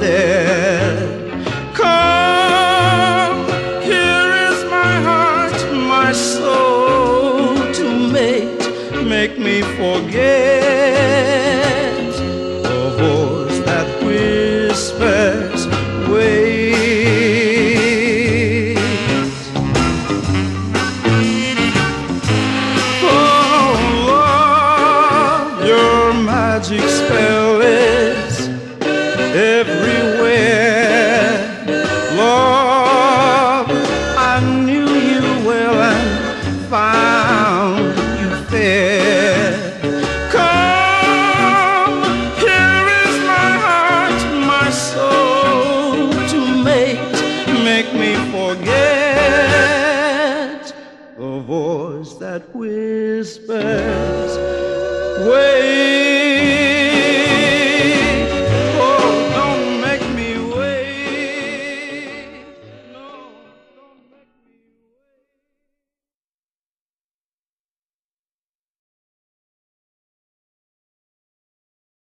there. Come, here is my heart, my soul to make me forget the voice that whispers, wait. Oh, love, your magic spell is everywhere. Love, I knew you well and found you fair. Come, here is my heart, my soul to make me forget the voice that will